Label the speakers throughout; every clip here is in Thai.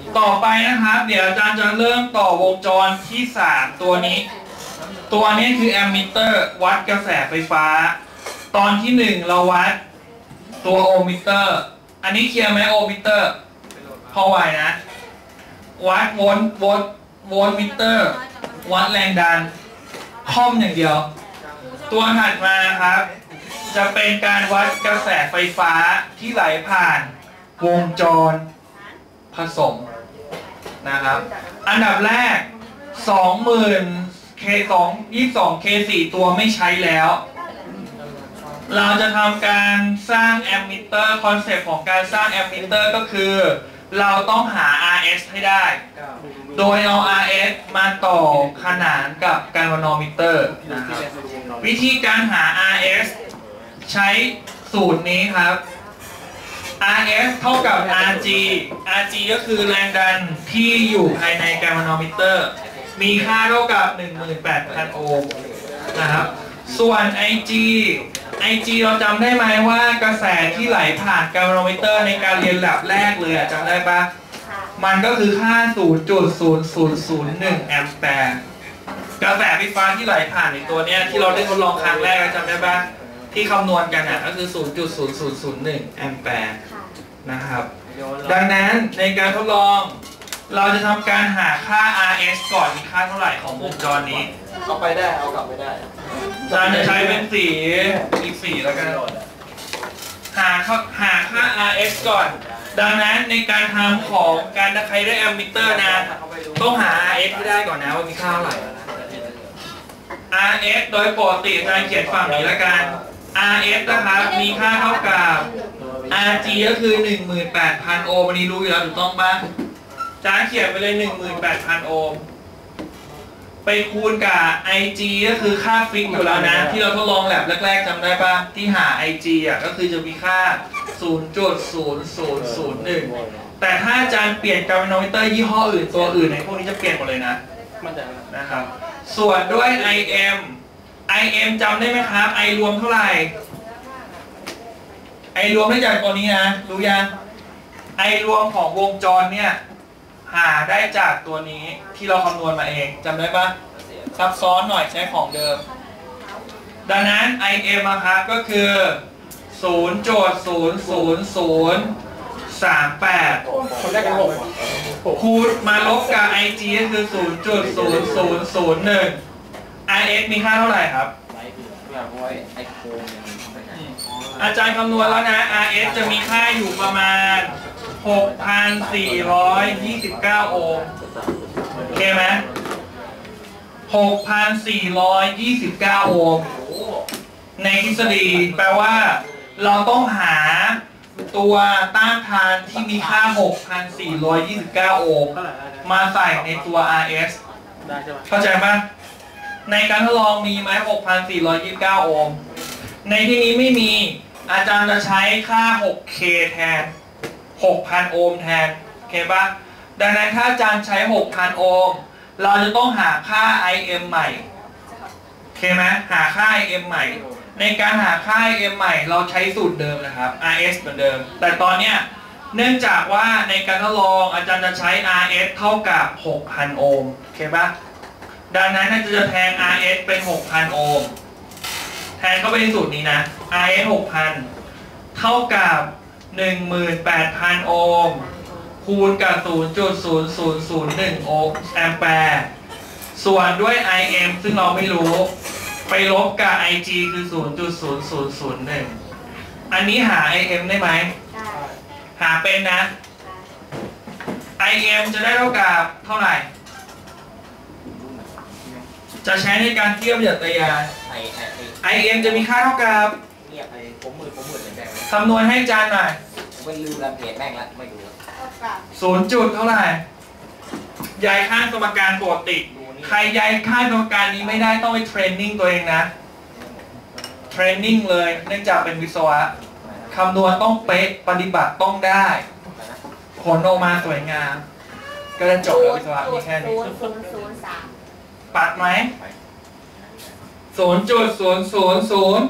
Speaker 1: ต่อไปนะครับเดี๋ยวอาจารย์จะเริ่มต่อวงจรที่3ตัวนี้คือแอมมิเตอร์วัดกระแสไฟฟ้าตอนที่1เราวัดตัวโอห์มมิเตอร์อันนี้เคลียร์ไหมโอห์มมิเตอร์พอไหวนะวัดโวลต์มิเตอร์วัดแรงดันคอมอย่างเดียวตัวถัดมาครับจะเป็นการวัดกระแสไฟฟ้าที่ไหลผ่านวงจรผสมนะครับอันดับแรก 20,000 K2 22 K4 ตัวไม่ใช้แล้วเราจะทำการสร้างแอมมิเตอร์คอนเซปต์ของการสร้างแอมมิเตอร์ก็คือเราต้องหา RS ให้ได้โดยเอา RS มาต่อขนานกับแกลวานอมิเตอร์นะครับวิธีการหา RS ใช้สูตรนี้ครับ RS เท่ากับ RG ก็คือแรงดันที่อยู่ภายในแกลวานอมิเตอร์มีค่าเท่ากับ 18,000 โอห์มนะครับส่วน IG เราจำได้ไหมว่ากระแสที่ไหลผ่านแกลวานอมิเตอร์ในการเรียนแลบแรกเลยจำได้ปะมันก็คือค่า 0.0001 แอมแปร์กระแสไฟฟ้าที่ไหลผ่านในตัวเนี้ยที่เราได้ทดลองครั้งแรกจำได้ปะที่คำนวณกันก็คือ 0.0001 แอมแปร์นะครับดังนั้นในการทดลองเราจะทำการหาค่า RS ก่อนมีค่าเท่าไหร่ของวงจรนี้
Speaker 2: เอาไปได้เอากลับไม่ได้
Speaker 1: อาจารย์จะใช้เป็นสีอีกสีแล้วกันหาค่า RS ก่อนดังนั้นในการทำของการใครได้แอมมิเตอร์นะต้องหา RS ให้ได้ก่อนนะว่ามีค่าเท่าไหร่ RS โดยปกติอาจารย์เขียนฝั่งนี้แล้วกัน RS นะครับมีค่าเท่ากับ RG ก็คือ 18,000 โอห์มวันนี้รู้อยู่แล้วถูกต้องปะอาจารย์เขียนไปเลย 18,000 โอห์มไปคูณกับ IG ก็คือค่าฟิกอยู่แล้วนะที่เราทดลองแลบแรกๆจำได้ปะที่หา IG ก็คือจะมีค่า 0.0001 แต่ถ้าอาจารย์เปลี่ยนแกลวานอมิเตอร์ยี่ห้ออื่นตัวอื่นในพวกนี้จะเปลี่ยนหมดเลยนะครับส่วนด้วย IM จำได้ไหมครับ I รวมเท่าไหร่ I รวมได้จากตัวนี้นะรู้ยัง I รวมของวงจรเนี่ยหาได้จากตัวนี้ที่เราคำนวณมาเองจำได้ปะซับซ้อนหน่อยใช้ของเดิมดังนั้น IM ครับก็คือ 0.00038
Speaker 2: คนแรกกัน
Speaker 1: คูณมาลบกับ IG ก็คือ 0.0001 RS มีค่าเท่าไหร่ครับอาจารย์คำนวณแล้วนะ RS จะมีค่าอยู่ประมาณ 6,429 โอห์มโอเคไหม 6,429 โอห์มในทฤษฎีแปลว่าเราต้องหาตัวต้านทานที่มีค่า 6,429 โอห์มมาใส่ในตัว RS เข้าใจไหมในการทดลองมีไหม 6,429 โอห์มในที่นี้ไม่มีอาจารย์จะใช้ค่า 6K แทน 6,000 โอห์มแทนโอเคปะดังนั้นถ้าอาจารย์ใช้ 6,000 โอห์มเราจะต้องหาค่า IM ใหม่โอเคไหมหาค่า IM ใหม่ในการหาค่า IM ใหม่เราใช้สูตรเดิมนะครับ RS เหมือนเดิมแต่ตอนเนี้ยเนื่องจากว่าในการทดลองอาจารย์จะใช้ RS เท่ากับ 6,000 โอห์มโอเคปะดังนั้นอาจารย์จะแทน RS เป็น 6,000 โอห์มแทนเข้าไปในสูตรนี้นะ RS 6,000 เท่ากับ 18,000 โอห์มคูณกับ 0.0001 โอห์มแอมแปร์ส่วนด้วย IM ซึ่งเราไม่รู้ไปลบกับ IG คือ 0.0001 อันนี้หา IM ได้ไหมหาเป็นนะ IM จะได้เท่ากับเท่าไหร่จะใช้ในการเทียบหยัดตยาน IM จะมีค่าเท่ากับ
Speaker 2: ผมหมื่นแดง
Speaker 1: คำนวณให้อาจารย์หน่อย
Speaker 2: ผมลืมรายละเอียดแม่งละไม่รู้
Speaker 1: 0 จุดเท่าไหร่ย้ายข้างสมการปกติใครย้ายข้างสมการนี้ไม่ได้ต้องไปเทรนนิ่งตัวเองนะเทรนนิ่งเลยเนื่องจากเป็นวิศวะคำนวณต้องเป๊ะปฏิบัติต้องได้ผลออกมาสวยงามก็จะจบแล้ววิศวะมีแค่นี้ปัดไหม 0.000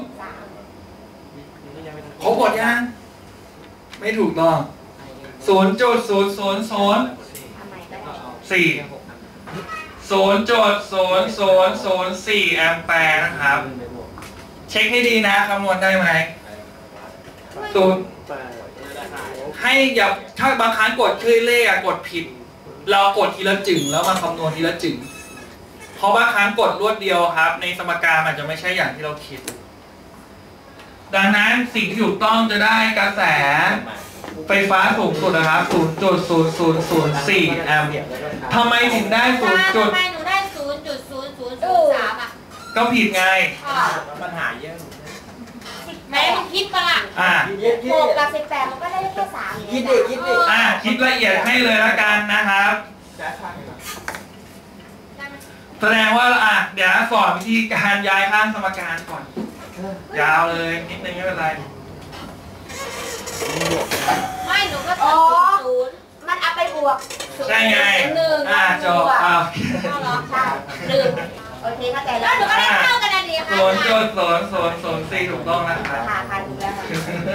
Speaker 1: ครบหมดยังไม่ถูกต้อง 0.000 0.00004 แอมแปร์นะครับ เช็คให้ดีนะคำนวณได้ไหมศูนย์ให้อย่าถ้าบางครั้งกดชื่อเลขกดผิด เรากดทีละจึงแล้วมาคำนวณทีละจึงเพราะบางครั้งกดรวดเดียวครับ ในสมการอาจจะไม่ใช่อย่างที่เราคิด ดังนั้นสิ่งที่ถูกต้องจะได้กระแสไฟฟ้าสูงสุดนะครับ 0.0004 แอมป์ทำไมถึงได้
Speaker 3: ทำไมหนูได้ 0.0003 อ่ะ
Speaker 1: ก็ผิดไง
Speaker 2: ปัญหาเยอะ
Speaker 3: แม่มึงคิดปะล่ะ
Speaker 4: 6 กับ 18 มันก็ได้แค่3
Speaker 2: คิดดิคิดดิ
Speaker 1: คิดละเอียดให้เลยละกันนะครับ แสดงว่าเดี๋ยวสอนวิธีการย้ายข้างสมการก่อน ยาวเลยนิดนึงไม่เป็นไร
Speaker 3: ไม่หนูก็
Speaker 4: อ๋อ
Speaker 3: 0
Speaker 4: มันเอาไปบวก
Speaker 1: ใช่ไง
Speaker 4: 1
Speaker 1: จบ
Speaker 3: เอาเหรอ
Speaker 4: ใช่ลืมโอเคเข้าใจ
Speaker 3: แล้
Speaker 4: แล้ว ว
Speaker 3: หนูก็ได้เท่ากันนะดีค่ะ
Speaker 1: 0.0004 ถูกต้องนะครับ
Speaker 4: ค่ะถูกแล้วค่ะ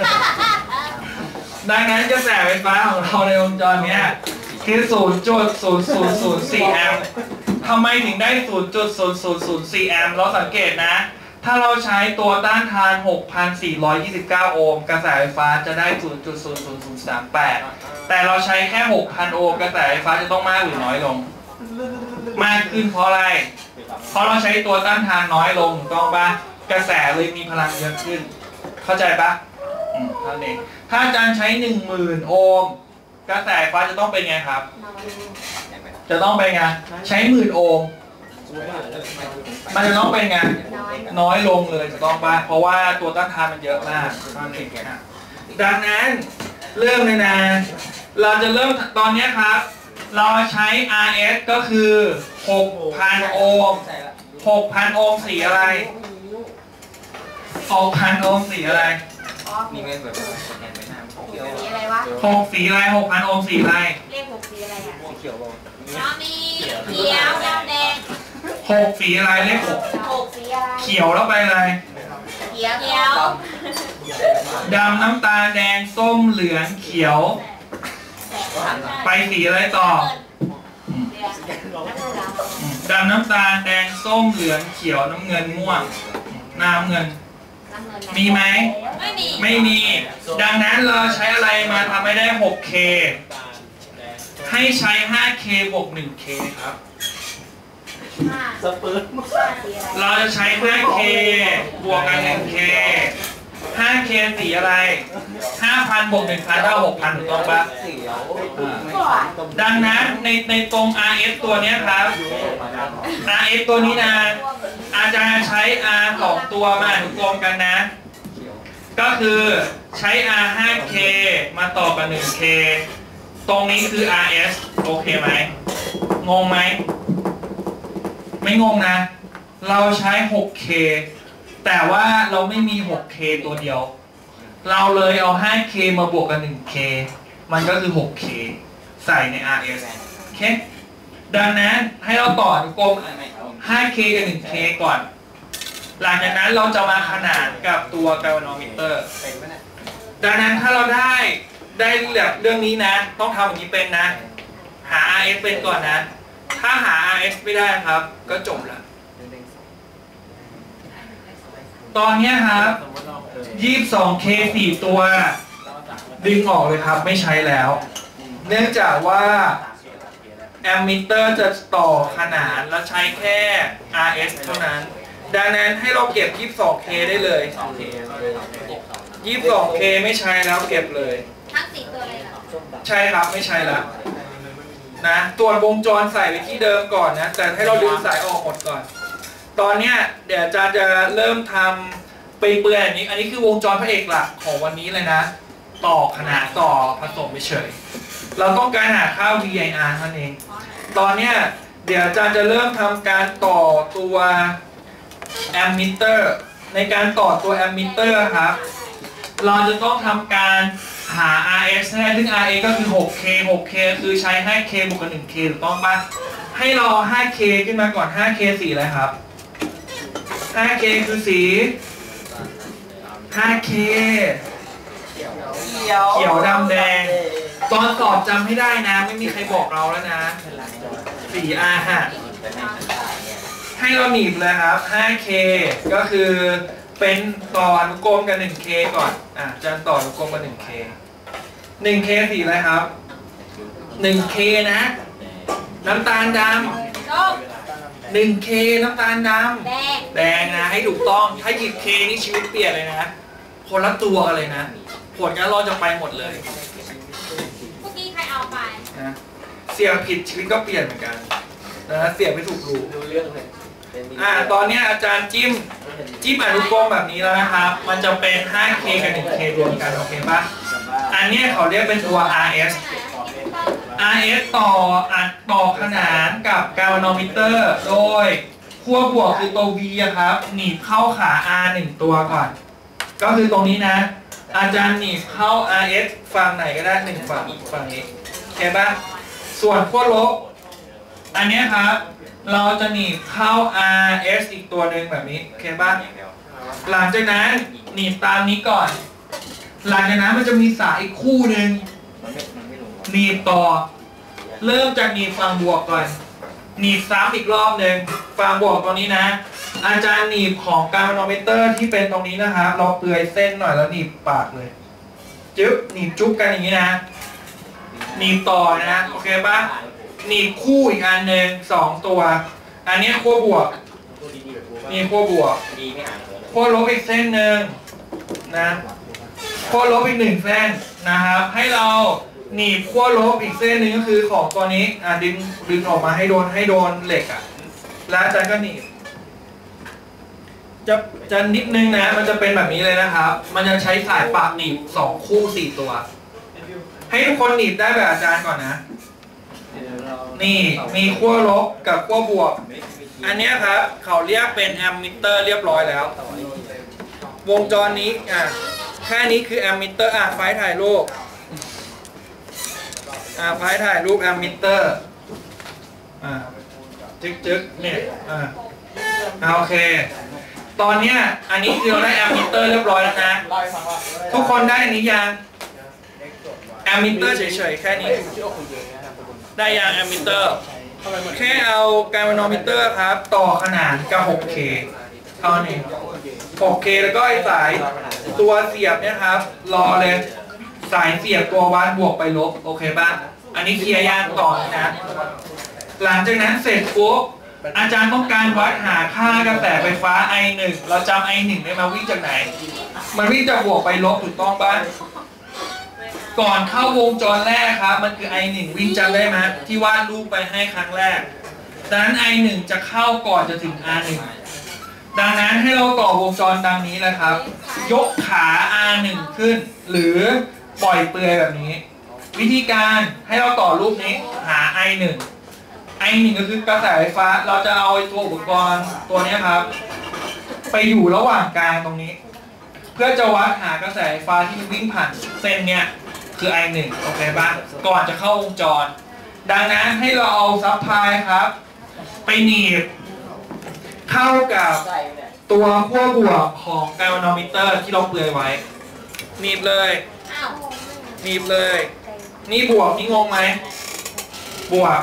Speaker 1: ดังนั้นกระแสไฟฟ้าของเราในวงจรเนี้ยคือ 0.0004 แอมป์ทำไมถึงได้ 0.0004 แอมป์เราสังเกตนะ ถ้าเราใช้ตัวต้านทาน 6,429 โอห์มกระแสไฟฟ้าจะได้ 0.00038 แต่เราใช้แค่ 6,000 โอห์มกระแสไฟฟ้าจะต้องมากหรือน้อยลง มากขึ้นเพราะอะไร เพราะเราใช้ตัวต้านทานน้อยลงถูกต้องปะกระแสเลยมีพลังเยอะขึ้น เข้าใจปะเท่านี้ถ้าอาจารย์ใช้ 10,000 โอห์มกระแสไฟฟ้าจะต้องเป็นไงครับ จะต้องเป็นไง ใช้ 10,000 โอห์มมันจะต้องเป็นไง น้อยลงเลยจะต้องปะเพราะว่าตัวต้านทานมันเยอะมากดังนั้นเริ่มเลยนะ เราจะเริ่มตอนนี้ครับ เราใช้ RS ก็คือ 6,000 โอห์ม 6,000 โอห์มสีอะไร 6,000 โอห์มสีอะไร
Speaker 2: นี่ไม่แบบแทนไม่น่าเขียว
Speaker 4: สีอะไรวะ
Speaker 1: 6สีอะไร 6,000 โอห์มสีอะไร
Speaker 4: เลข6สีอะไรอ่ะ
Speaker 2: เขียวบอก
Speaker 3: น้องมีเขียวดำแดง
Speaker 1: 6สีอะไรเลข
Speaker 4: 6สีอะไร
Speaker 1: 6เขียวแล้วไปอะไร
Speaker 4: เขียว
Speaker 3: เขียว
Speaker 1: ดำน้ำตาลแดงส้มเหลืองเขียว ไปสีอะไรต่อ ดำน้ำตาลแดงส้มเหลืองเขียวน้ำเงินม่วงน้ำเงิน มีไหม
Speaker 3: ไม่มี
Speaker 1: ไม่มี ดังนั้นเราใช้อะไรมาทำให้ได้ 6K ให้ใช้ 5K บวก 1K ครับ
Speaker 2: สปืน
Speaker 4: สีอะไร
Speaker 1: เราจะใช้ 5K บวกกับ 1K 5K สีอะไร 5,000 บวก 1,000 เท่า 6,000 ถูกต้องปะ
Speaker 2: เขียว
Speaker 1: ดังนั้นในตรง RS ตัวเนี้ยครับ RS ตัวนี้นะ อาจารย์ใช้ R 2 ตัวมาอนุกรมกันนะ ก็คือใช้ R 5K มาต่อกับ 1K ตรงนี้คือ RS โอเคไหม งงไหม ไม่งงนะ เราใช้ 6K แต่ว่าเราไม่มี 6K ตัวเดียว เราเลยเอา 5K มาบวกกับ 1K มันก็คือ 6K ใส่ใน RS โอเค ดังนั้นให้เราต่ออนุกรม 5K กับ 1K ก่อน หลังจากนั้นเราจะมาขนานกับตัวแกลวาโนมิเตอร์
Speaker 2: เป็นไหมเนี่ย
Speaker 1: ดังนั้นถ้าเราได้แบบเรื่องนี้นะ ต้องทำอย่างนี้เป็นนะ หา RS เป็นก่อนนะ ถ้าหา RS ไม่ได้ครับ ก็จบละตอนนี้ครับ 22K 4 ตัว ดึงออกเลยครับไม่ใช้แล้ว เนื่องจากว่าแอมมิเตอร์จะต่อขนานและใช้แค่ RS เท่านั้น ดังนั้นให้เราเก็บ 22K ได้เลย 22K ไม่ใช้แล้วเก็บเลย
Speaker 3: ทั้ง4ตัวเลยเหรอ
Speaker 1: ใช่ครับไม่ใช่แล้วนะตัววงจรใส่ไปที่เดิมก่อนนะ แต่ให้เราดึงสายออกหมดก่อน ตอนเนี้ยเดี๋ยวอาจารย์จะเริ่มทำเปื่อยๆอันนี้คือวงจรพระเอกหลักของวันนี้เลยนะ ต่อขนานต่อผสมไปเฉยเราต้องการหาค่า VIR นั่นเอง ตอนเนี้ยเดี๋ยวอาจารย์จะเริ่มทำการต่อตัวแอมมิเตอร์ในการต่อตัวแอมมิเตอร์ครับ เราจะต้องทำการหา RS ให้ได้ซึ่ง RA ก็คือ 6K 6K คือใช้ 5K บวกกับ 1K ถูกต้องปะให้เรา 5K ขึ้นมาก่อน 5K สีอะไรครับ 5K คือสี 5K เขียวดำแดงตอนสอบจำให้ได้นะ ไม่มีใครบอกเราแล้วนะ4R ฮะให้เราหนีบเลยครับ 5K ก็คือเป็นต่ออนุกรมกับ 1K ก่อนอาจารย์ต่ออนุกรมกับ 1K 1K สีอะไรครับ 1K นะ น้ำตาลดำ 1K น้ำตาลดำแดงนะให้ถูกต้องถ้าหยิบ K นี่ชีวิตเปลี่ยนเลยนะคนละตัวกันเลยนะผลการรอดจะไปหมดเลย
Speaker 3: เมื่อกี้ใครเอาไป
Speaker 1: นะเสียบผิดชีวิตก็เปลี่ยนเหมือนกันนะเสียบไม่ถูกรู
Speaker 2: ดูเรื่องเลย
Speaker 1: ตอนนี้อาจารย์จิ้มอนุกรมแบบนี้แล้วนะครับมันจะเป็น 5K กับ 1K รวมกันโอเคปะอันนี้เขาเรียกเป็นตัว RS ต่อขนานกับกาลวานอมิเตอร์โดยขั้วบวกคือตัว V ครับหนีบเข้าขา R 1 ตัวก่อนก็คือตรงนี้นะอาจารย์หนีบเข้า RS ฝั่งไหนก็ได้1ฝั่งนี้โอเคปะส่วนขั้วลบอันนี้ครับเราจะหนีบเข้า RS อีกตัวหนึ่งแบบนี้โอเคปะหลังจากนั้นหนีบตามนี้ก่อนหลังจากนั้นมันจะมีสายอีกคู่หนึ่งหนีบต่อเริ่มจากหนีบฝั่งบวกก่อนหนีบซ้ำอีกรอบหนึ่งฝั่งบวกตรงนี้นะอาจารย์หนีบของกาลวานอมิเตอร์ที่เป็นตรงนี้นะครับเราเปลือยเส้นหน่อยแล้วหนีบปากเลยจึ๊บหนีบจุ๊บกันอย่างนี้นะหนีบต่อนะโอเคปะหนีบคู่อีกอันหนึ่ง2 ตัวอันนี้ขั้วบวกนี่ขั้วบวกขั้วลบอีกเส้นหนึ่งนะขั้วลบอีก1 เส้นนะครับให้เราหนีบขั้วลบอีกเส้นหนึ่งก็คือของตัวนี้ดึงออกมาให้โดนเหล็กแล้วอาจารย์ก็หนีบจะนิดนึงนะมันจะเป็นแบบนี้เลยนะครับมันจะใช้สายปากหนีบ2 คู่ 4 ตัวให้ทุกคนหนีบได้แบบอาจารย์ก่อนนะนี่มีขั้วลบกับขั้วบวกอันนี้ครับเขาเรียกเป็นแอมมิเตอร์เรียบร้อยแล้ววงจรนี้แค่นี้คือแอมมิเตอร์ไฟถ่ายรูปไฟถ่ายรูปแอมมิเตอร์จึ๊กเนี่ยโอเคตอนเนี้ยอันนี้คือเราได้แอมมิเตอร์เรียบร้อยแล้วนะทุกคนได้อันนี้ยังแอมมิเตอร์เฉยๆแค่นี้ได้ยังแอมมิเตอร์แค่เอากาลวานอมิเตอร์ครับต่อขนานกับ 6K เท่านี้ 6K แล้วก็ไอ้สายตัวเสียบเนี่ยครับรอเลยสายเสียบตัววัดบวกไปลบโอเคป่ะอันนี้เคลียร์ยากต่อนะหลังจากนั้นเสร็จปุ๊บอาจารย์ต้องการวัดหาค่ากระแสไฟฟ้า I1 เราจำ I1 ได้มาวิ่งจากไหนมันวิ่งจากบวกไปลบถูกต้องป่ะก่อนเข้าวงจรแรกครับมันคือ I1 วิ่งจำได้ไหมที่วาดรูปไปให้ครั้งแรกดังนั้น I1 จะเข้าก่อนจะถึง R1 ดังนั้นให้เราต่อวงจรดังนี้นะครับ ยกขา R1 ขึ้นหรือปล่อยเปลือยแบบนี้วิธีการให้เราต่อรูปนี้หา I1 ก็คือกระแสไฟฟ้าเราจะเอาตัวอุปกรณ์ตัวนี้ครับไปอยู่ระหว่างกลางตรงนี้เพื่อจะวัดหากระแสไฟฟ้าที่วิ่งผ่านเส้นเนี้ยคือ I1 โอเคป่ะก่อนจะเข้าวงจรดังนั้นให้เราเอาซัพพลายครับไปหนีบเข้ากับตัวขั้วบวกของกาลวานอมิเตอร์ที่เราเปลือยไว้หนีบเลยนี่บวกนี่งงไหมบวก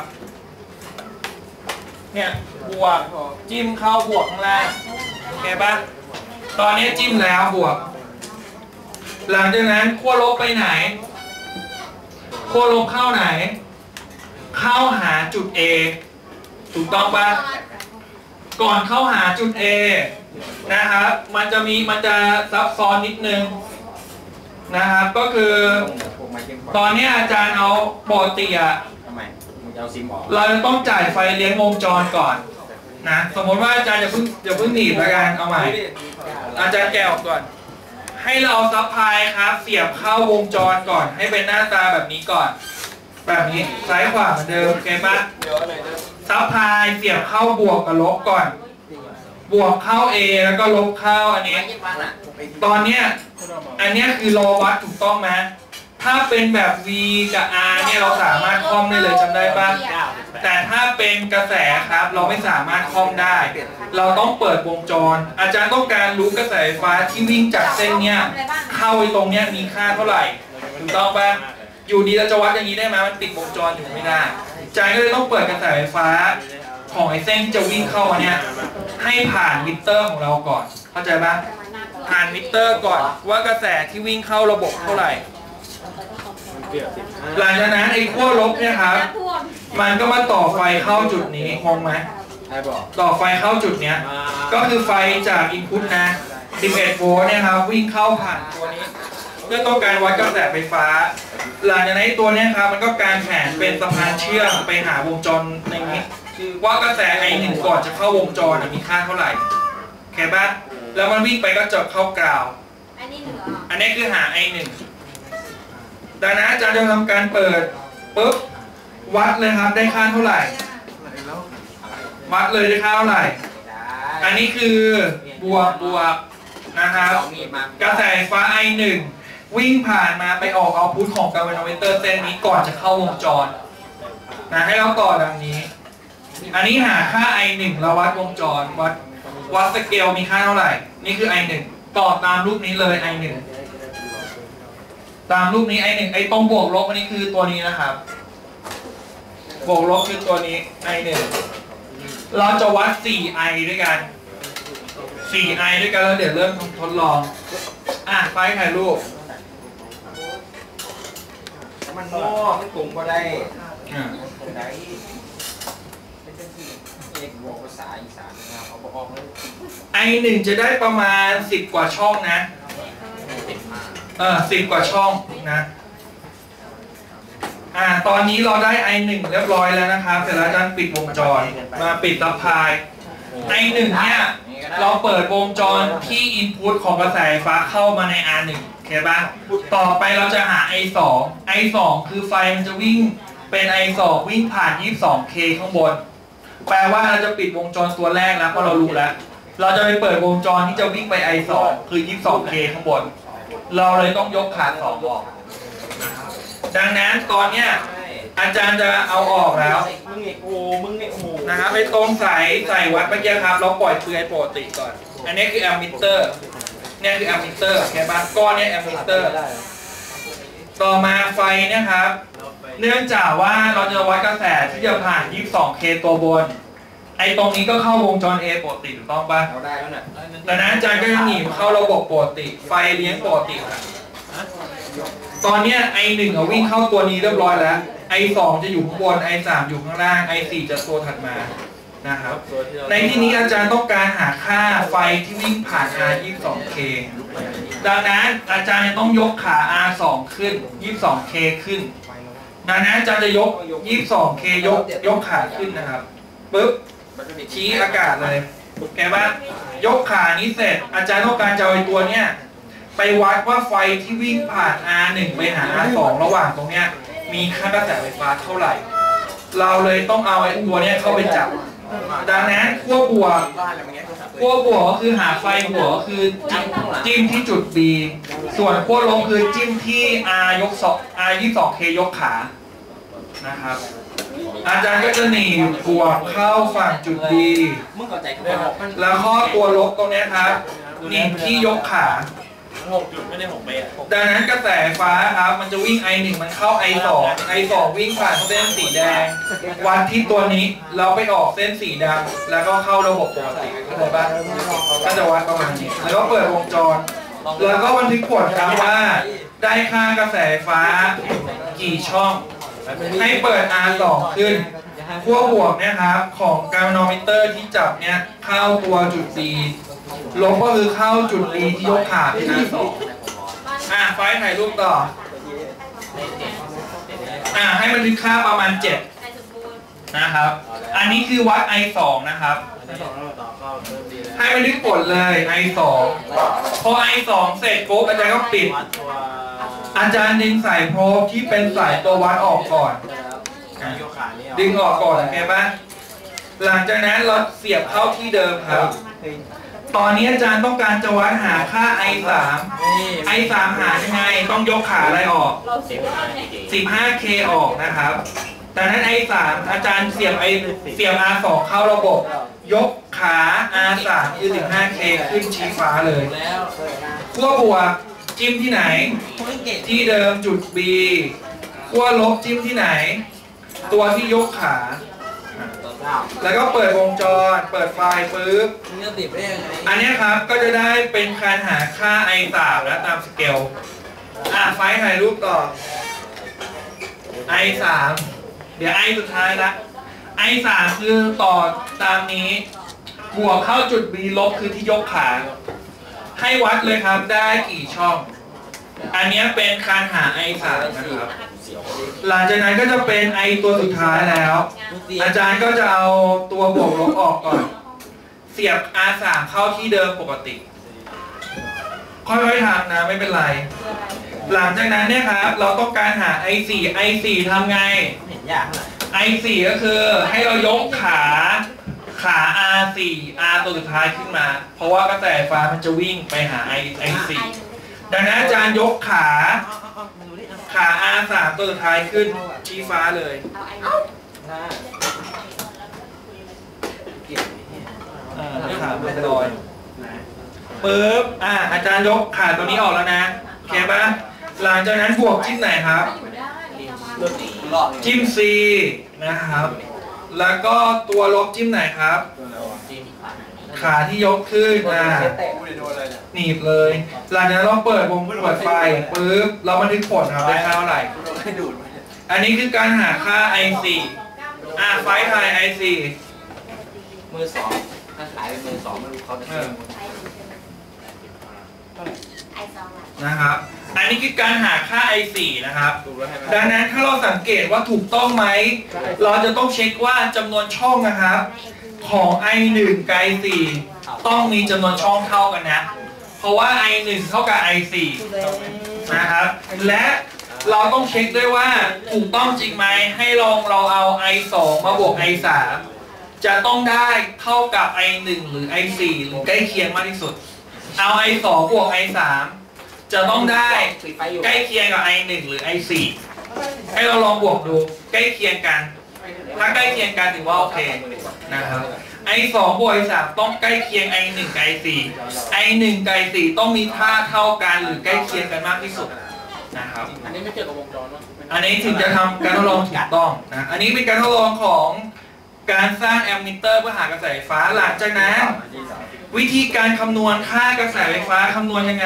Speaker 1: เนี่ยบวกจิ้มเข้าบวกข้างล่างโอเคป่ะตอนนี้จิ้มแล้วบวกหลังจากนั้นขั้วลบไปไหนขั้วลบเข้าไหนเข้าหาจุด A ถูกต้องป่ะก่อนเข้าหาจุด A นะครับมันจะซับซ้อนนิดนึงนะครับก็คือตอนนี้อาจารย์เอาปกติเราจะต้องจ่ายไฟเลี้ยงวงจรก่อนนะสมมติว่าอาจารย์อย่าเพิ่งหนีบแล้วกันเอาใหม่อาจารย์แกะออกก่อนให้เราเอาซัพพลายครับเสียบเข้าวงจรก่อนให้เป็นหน้าตาแบบนี้ก่อนแบบนี้ซ้ายขวาเหมือนเดิมโอเคปะซัพพลายเสียบเข้าบวกกับลบก่อนบวกเข้า A แล้วก็ลบเข้าอันนี้ตอนเนี้ยอันนี้คือรอวัดถูกต้องไหมถ้าเป็นแบบ V กับ R เนี่ยเราสามารถคอมได้เลยจำได้ป่ะแต่ถ้าเป็นกระแสครับเราไม่สามารถคอมได้เราต้องเปิดวงจรอาจารย์ต้องการรู้กระแสไฟฟ้าที่วิ่งจากเส้นเนี้ยเข้าไปตรงเนี้ยมีค่าเท่าไหร่ถูกต้องป่ะอยู่ดีเราจะวัดอย่างนี้ได้ไหมมันปิดวงจรอยู่ไม่ได้อาจารย์ก็เลยต้องเปิดกระแสไฟฟ้าของไอ้เส้นที่จะวิ่งเข้ามาเนี่ยให้ผ่านมิเตอร์ของเราก่อนเข้าใจปะผ่านมิเตอร์ก่อนว่ากระแสที่วิ่งเข้าระบบเท่าไหร่หลังจากนั้นไอ้ขั้วลบเนี่ยครับมันก็มาต่อไฟเข้าจุดนี้งงไหมต่อไฟเข้าจุดเนี้ยก็คือไฟจากอินพุตนะ11 โวลต์เนี่ยครับวิ่งเข้าผ่านตัวนี้เพื่อต้องการวัดกระแสไฟฟ้าหลังจากนั้นตัวนี้ครับมันก็การแผนเป็นสะพานเชื่อมไปหาวงจรในนี้ว่ากระแส I1 ก่อนจะเข้าวงจรมีค่าเท่าไหร่โอเคปะแล้วมันวิ่งไปก็จะเข้ากราวอันนี้คือหา I1 ดังนั้นอาจารย์จะทำการเปิดปุ๊บวัดเลยครับได้ค่าเท่าไหร่วัดเลยได้ค่าเท่าไหร่อันนี้คือบวกนะครับกระแสไฟฟ้า I1 วิ่งผ่านมาไปออกเอาพุทของกาลวาโนมิเตอร์เส้นนี้ก่อนจะเข้าวงจรนะให้เราต่อดังนี้อันนี้หาค่า I1 เราวัดวงจรวัดสเกลมีค่าเท่าไหร่นี่คือ I1 ต่อตามรูปนี้เลย I1 ตามรูปนี้ I1 ไอ้ตรงบวกลบอันนี้คือตัวนี้นะครับบวกลบคือตัวนี้ I1 เราจะวัด 4I ด้วยกัน 4I ด้วยกันแล้วเดี๋ยวเริ่มทดลองไฟถ่ายรูป
Speaker 2: มันงอไม่ตรงก็ได้ได้เอกบอกภาษาอีสานนะครับเอาออกเลย
Speaker 1: I1 จะได้ประมาณ10 กว่าช่องนะ10 กว่าช่องนะตอนนี้เราได้ I1 เรียบร้อยแล้วนะครับเสร็จแล้วอาจารย์ปิดวงจรมาปิดซัพพลาย I1 เนี่ยเราเปิดวงจรที่ input ของกระแสไฟฟ้าเข้ามาใน R1 โอเคป่ะต่อไปเราจะหา I2 คือไฟมันจะวิ่งเป็น I2 วิ่งผ่าน 22K ข้างบนแปลว่าเราจะปิดวงจรตัวแรกแล้วเพราะเรารู้แล้วเราจะไปเปิดวงจรที่จะวิ่งไป I2 คือ 22K ข้างบนเราเลยต้องยกขา2ออกดังนั้นตอนเนี้ยอาจารย์จะเอาออกแล้ว
Speaker 2: มึงไอ้โง่
Speaker 1: นะครับไปตรงใส่วัดเมื่อกี้ครับเราปล่อยเปลือยปกติก่อนอันนี้คือแอมมิเตอร์เนี่ยคือแอมมิเตอร์แค่บ้านก้อนเนี่ยแอมมิเตอร์ต่อมาไฟเนี่ยครับเนื่องจากว่าเราจะวัดกระแสที่จะผ่าน 22K ตัวบนไอ้ตรงนี้ก็เข้าวงจร A ปกติถูกต้องป่ะ
Speaker 2: เอาได้แล้วนะ
Speaker 1: แต่นั้นอาจารย์ก็จะหนีเข้าระบบปกติไฟเลี้ยงปกติตอนนี้ I1 วิ่งเข้าตัวนี้เรียบร้อยแล้ว I2 จะอยู่ข้างบน I3 อยู่ข้างล่าง I4 จะตัวถัดมานะครับในที่นี้อาจารย์ต้องการหาค่าไฟที่วิ่งผ่าน R22K ดังนั้นอาจารย์จะต้องยกขา R2 ขึ้น 22K ขึ้นดังนั้นอาจารย์จะยก 22K ยกขาขึ้นนะครับปึ๊บชี้อากาศเลยแกว่ายกขานี้เสร็จอาจารย์ต้องการจะเอาตัวเนี้ยไปวัดว่าไฟที่วิ่งผ่าน R1 ไปหา R2 ระหว่างตรงเนี้ยมีค่ากระแสไฟฟ้าเท่าไหร่เราเลยต้องเอาไอ้ตัวเนี้ยเข้าไปจับดังนั้นขั้วบวกก็คือหาไฟบวกก็คือจิ้มที่จุด B ส่วนขั้วลบคือจิ้มที่ R22K ยกขานะครับอาจารย์ก็จะหนีบวกเข้าฝั่งจุด B แล้วข้อตัวลบตรงนี้ครับหนีบที่ยกขา
Speaker 2: 6 จุดไม่ได้6 เมตร
Speaker 1: ดังนั้นกระแสไฟฟ้าครับมันจะวิ่ง I1 มันเข้า I2 วิ่งผ่านเส้นสีแดงวัดที่ตัวนี้เราไปออกเส้นสีดำแล้วก็เข้าระบบปกติเข้าใจป่ะก็จะวัดประมาณนี้แล้วก็เปิดวงจรแล้วก็บันทึกผลครับว่าได้ค่ากระแสไฟฟ้ากี่ช่องให้เปิด R2 ขึ้นขั้วบวกเนี่ยครับของกาลวาโนมิเตอร์ที่จับเนี่ยเข้าตัวจุด Cลบก็คือเข้าจุด B ที่ยกขาที่ R2 ไฟถ่ายรูปต่อให้มันทึกค่าประมาณ7นะครับอันนี้คือวัด I2 นะครับให้มันทึกผลเลย I2 พอ I2 เสร็จปุ๊บอาจารย์ก็ปิดอาจารย์ดึงสายโพรบที่เป็นสายตัววัดออกก่อนดึงออกก่อนโอเคป่ะหลังจากนั้นเราเสียบเข้าที่เดิมครับตอนนี้อาจารย์ต้องการจะวัดหาค่า I3 หายังไงต้องยกขาอะไรออก 15K ออกนะครับดังนั้น I3 อาจารย์เสียบ R2 เข้าระบบยกขา R3 คือ 15K ขึ้นชี้ฟ้าเลยขั้วบวกจิ้มที่ไหนที่เดิมจุด B ขั้วลบจิ้มที่ไหน ตัวที่ยกขา แล้วก็เปิดวงจร เปิดไฟล์ปุ๊บ
Speaker 2: มึงจะติดได้ยังไง
Speaker 1: อันนี้ครับก็จะได้เป็นการหาค่า i3 แล้วตามสเกลไฟล์ถ่ายรูปต่อ i3 เดี๋ยว i สุดท้ายละ i3 คือต่อตามนี้บวกเข้าจุด b ลบคือที่ยกขา ให้วัดเลยครับได้กี่ช่อง อันนี้เป็นการหา i3 นะครับ หลังจากนั้นก็จะเป็น i ตัวสุดท้ายแล้ว อาจารย์ก็จะเอาตัวบวกลบออกก่อน เสียบ R3 เข้าที่เดิมปกติ ค่อยๆทำนะไม่เป็นไร หลังจากนั้นเนี่ยครับเราต้องการหา i4 ทำไง
Speaker 2: เห็นยากเท่าไหร่
Speaker 1: i4 ก็คือให้เรายกขา R4 R ตัวสุดท้ายขึ้นมา เพราะว่ากระแสไฟฟ้ามันจะวิ่งไปหา i4 ดังนั้นอาจารย์ยกขา R3 ตัวสุดท้ายขึ้นชี้ฟ้าเลย ขาเป็นรอยปึ๊บอาจารย์ยกขาตัวนี้ออกแล้วนะโอเคปะหลังจากนั้นบวกจิ้มไหนครับ จิ้ม C นะครับ แล้วก็ตัวลบจิ้มไหนครับ ขาที่ยกขึ้นหนีบเลย หลังจากนั้นเราเปิดวงเปิดไฟปึ๊บเราบันทึกผลครับได้ค่าเท่าไหร่ อันนี้คือการหาค่า i4 ไฟล์ไทย i4
Speaker 2: มือสองถ้าขายเป็นมือสองไม่รู้เขาจะ
Speaker 1: นะครับ อันนี้คือการหาค่า i4 นะครับ ดังนั้นถ้าเราสังเกตว่าถูกต้องไหม เราจะต้องเช็คว่าจำนวนช่องนะครับ ของ i1 กับ i4 ต้องมีจำนวนช่องเท่ากันนะ เพราะว่า i1 เท่ากับ i4 นะครับ และเราต้องเช็คด้วยว่าถูกต้องจริงไหม ให้เราเอา i2 มาบวก i3 จะต้องได้เท่ากับ i1 หรือ i4 หรือใกล้เคียงมากที่สุด เอา i2 บวก i3 จะต้องได้ใกล้เคียงกับ i1 หรือ i4 ให้เราลองบวกดูใกล้เคียงกัน ถ้าใกล้เคียงกันถือว่าโอเคนะครับ i2 บวก i3 ต้องใกล้เคียง i1 กับ i4 i1 กับ i4 ต้องมีค่าเท่ากันหรือใกล้เคียงกันมากที่สุดนะครับ
Speaker 2: อันนี้ไม่เกี่ยวกับวงจรวะ
Speaker 1: อันนี้ถึงจะทำการทดลองถูกต้องนะอันนี้เป็นการทดลองของการสร้างแอมมิเตอร์เพื่อหากระแสไฟฟ้าหลังจากนั้นวิธีการคำนวณค่ากระแสไฟฟ้าคำนวณยังไง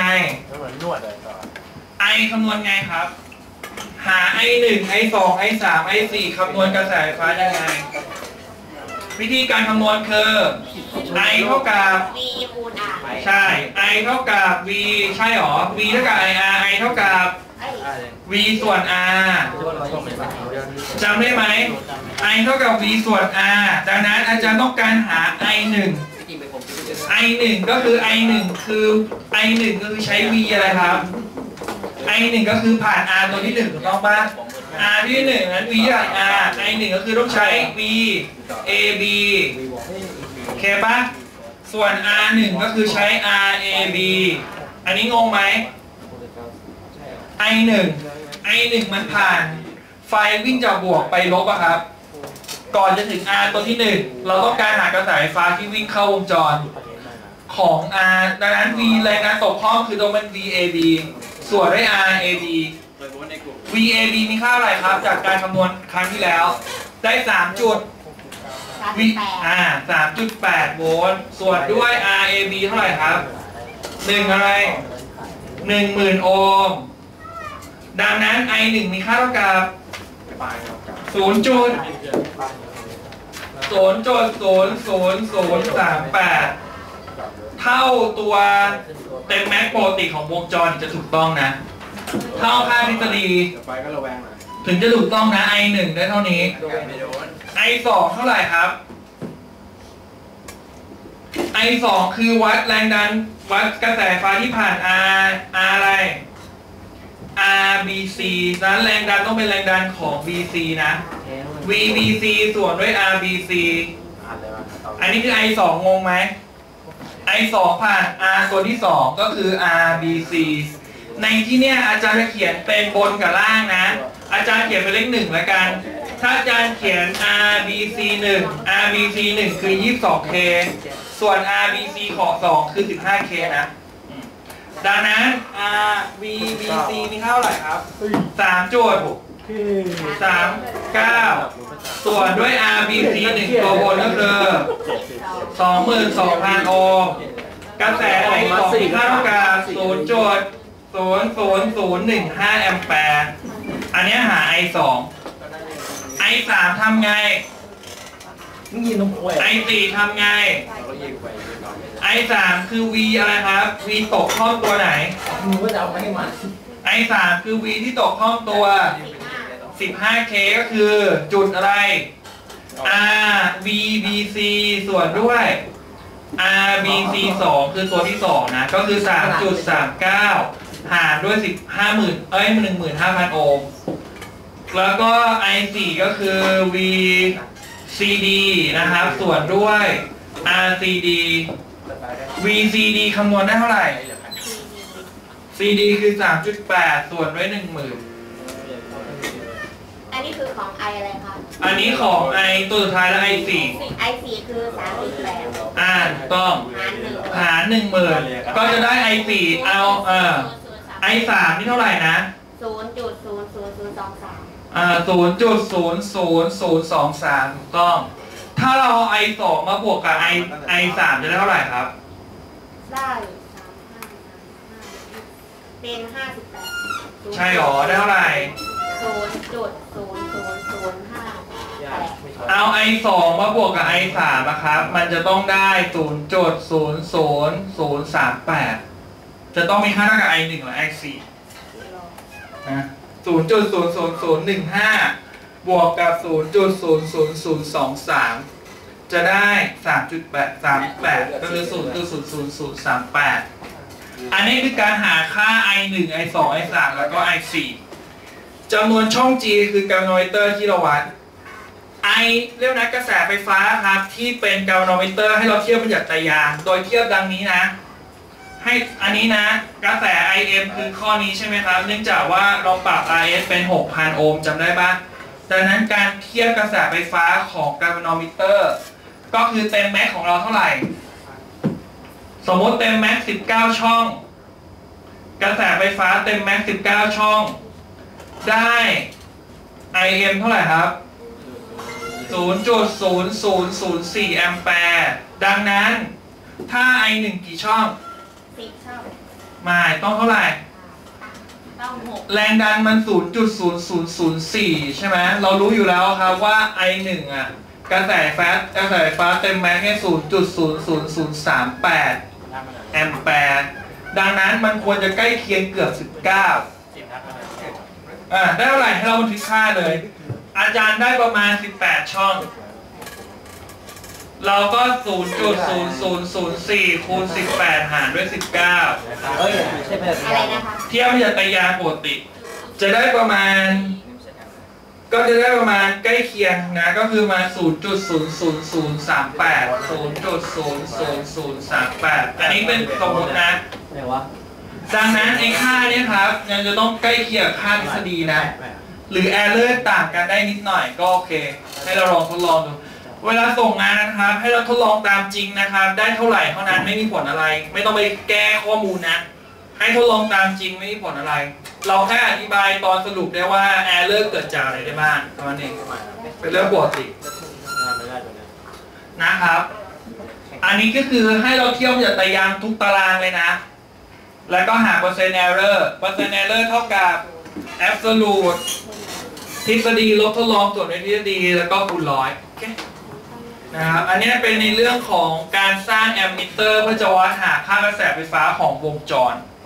Speaker 1: I คำนวณไงครับ หา I1 I2 I3 I4 คำนวณกระแสไฟฟ้ายังไง วิธีการคำนวณคือ I เท่ากับ
Speaker 4: V คูณ R
Speaker 1: ใช่ I เท่ากับ V ใช่หรอ V เท่ากับ IR I เท่ากับ V ส่วน R จำได้ไหม I เท่ากับ V ส่วน R ดังนั้นอาจารย์ต้องการหา I1 I1 ก็คือ I1 คือ I1 ก็คือใช้ V อะไรครับ I1 ก็คือผ่าน R ตัวที่1ถูกต้องป่ะ R ที่1นั้น V ใหญ่ R I1 ก็คือต้องใช้ V AB โอเคป่ะ ส่วน R1 ก็คือใช้ RAB อันนี้งงไหม I1 มันผ่านไฟวิ่งจากบวกไปลบอะครับ ก่อนจะถึง R ตัวที่1เราต้องการหากระแสไฟฟ้าที่วิ่งเข้าวงจรของ R ดังนั้น V แรงดันตกห้องคือต้องเป็น VAB ส่วนด้วย RAB VAB มีค่าอะไรครับ จากการคำนวณครั้งที่แล้ว ได้3จุด 3.8 โวลต์ ส่วนด้วย RAB เท่าไหร่ครับ1อะไร 10,000 โอห์ม ดังนั้น I1 มีค่าเท่ากับ 0.00038 เท่าตัวเต็มแม็กปกติของวงจรจะถูกต้องนะ เท่าค่าทฤษฎีถึงจะถูกต้องนะ I1 ได้เท่านี้ I2 เท่าไหร่ครับ I2 คือวัดแรงดันวัดกระแสไฟฟ้าที่ผ่าน R อะไร RBC นั้นแรงดันต้องเป็นแรงดันของ BC นะ VBC ส่วนด้วย RBC อันนี้คือ I2 งงไหม I2 ผ่าน R ส่วนที่2ก็คือ RBC ในที่เนี้ยอาจารย์จะเขียนเป็นบนกับล่างนะ อาจารย์เขียนเป็นเลข1แล้วกัน ถ้าอาจารย์เขียน RBC 1 RBC 1คือ 22K ส่วน RBC ของ2คือ 15K นะ ดังนั้น VBC มีเท่าไหร่ครับ3จุด 39ส่วนด้วย RBC 1ตัวบนก็คือ 22,000 โอห์มกระแส I2 มีค่าเท่ากับ 0.00015 แอมแปร์ อันนี้หา I2 I3 ทำไง
Speaker 2: มึงยินนมแขว
Speaker 1: I4 ทำไง I3 คือ V อะไรครับ V ตกข้อมตัวไหน
Speaker 2: มึงก็จะเอาไปให้มัน
Speaker 1: I3 คือ V ที่ตกข้อมตัว 15K ก็คือจุดอะไร RBBC ส่วนด้วย RBC 2 คือตัวที่ 2 นะ ก็คือ 3.39 หารด้วย 15,000 โอห์ม แล้วก็ I4 ก็คือ VCD นะครับ ส่วนด้วย RCD VCD คำนวณได้เท่าไหร่ CD คือ 3.8 ส่วนด้วย 10,000
Speaker 4: อันนี้คือของไออะไรคะ
Speaker 1: อันนี้ของ I ตัวสุดท้ายแล้ว I4
Speaker 4: ไอสี่คือ38
Speaker 1: ต้อง
Speaker 4: หาร
Speaker 1: 10,000 ก็จะได้ I4 เอา I3 นี่เท่าไหร่นะ
Speaker 4: 0.00023
Speaker 1: 0.00023 ต้อง ถ้าเราเอา I2 มาบวกกับ I3 จะได้เท่าไหร่ครับ
Speaker 4: ได้เป็น58
Speaker 1: ใช่หรอ ได้เท่าไหร่
Speaker 4: 0.00058
Speaker 1: เอา I2 มาบวกกับ I3 นะครับ มันจะต้องได้ 0.00038 จะต้องมีค่าเท่ากับ I1 และ I4 นะ 0.00015 บวกกับ 0.00023 จะได้ 3.838 ก็คือ 0.00038 อันนี้คือการหาค่า I1 I2 I3 แล้วก็ I4 จำนวนช่อง G คือกาลวาโนมิเตอร์ที่เราวัด I เรียกนะกระแสไฟฟ้าครับที่เป็นกาลวาโนมิเตอร์ให้เราเทียบเป็นหยัดตายางโดยเทียบดังนี้นะ ให้อันนี้นะกระแส IM คือข้อนี้ใช่ไหมครับเนื่องจากว่าเราปรับ RS เป็น 6,000 โอห์มจำได้ปะดังนั้นการเทียบกระแสไฟฟ้าของกาลวาโนมิเตอร์ก็คือเต็มแม็กของเราเท่าไหร่ สมมติเต็มแม็ก19 ช่องกระแสไฟฟ้าเต็มแม็ก19 ช่องได้ IM เท่าไหร่ครับ 0.0004 แอมแปร์ดังนั้นถ้า I1 กี่ช่อง
Speaker 4: 10 ช่อง
Speaker 1: ไม่ต้องเท่าไหร่
Speaker 4: ต้อง6
Speaker 1: แรงดันมัน 0.0004 ใช่ไหมเรารู้อยู่แล้วครับว่า I1 อ่ะกระแสไฟฟ้าเต็มแม็กแค่ 0.00038 แอมแปร์ดังนั้นมันควรจะใกล้เคียงเกือบ 19 ได้เท่าไหร่ให้เราบันทึกค่าเลย อาจารย์ได้ประมาณ 18 ช่อง เราก็ 0.0004 คูณ 18 หารด้วย 19
Speaker 2: เอ้ยใช่ไหม
Speaker 4: อะไรนะคะ
Speaker 1: เทียบกับตายางปกติ จะได้ประมาณ ใกล้เคียงนะ ก็คือมา 0.00038 0.00038 อันนี้เป็นสมมตินะ
Speaker 2: ไหนวะ
Speaker 1: ดังนั้นไอ้ค่านี้ครับยังจะต้องใกล้เคียงกับค่าทฤษฎีนะ หรือ error ต่างกันได้นิดหน่อยก็โอเค ให้เราลองทดลองดู เวลาส่งงานนะครับ ให้เราทดลองตามจริงนะครับ ได้เท่าไหร่เท่านั้นไม่มีผลอะไร ไม่ต้องไปแก้ข้อมูลนะ ให้ทดลองตามจริงไม่มีผลอะไร เราแค่อธิบายตอนสรุปได้ว่า error เกิดจากอะไรได้บ้างเท่านั้นเองเป็นเรื่องปกตินะครับ อันนี้ก็คือให้เราเทียบจากตารางทุกตารางเลยนะ แล้วก็หาเปอร์เซ็นต์ error เปอร์เซ็นต์ error เท่ากับ absolute ทฤษฎีลบทดลองส่วนในทฤษฎีแล้วก็คูณร้อยนะครับ อันนี้เป็นในเรื่องของการสร้างแอมมิเตอร์เพื่อจะวัดหาค่ากระแสไฟฟ้าของวงจร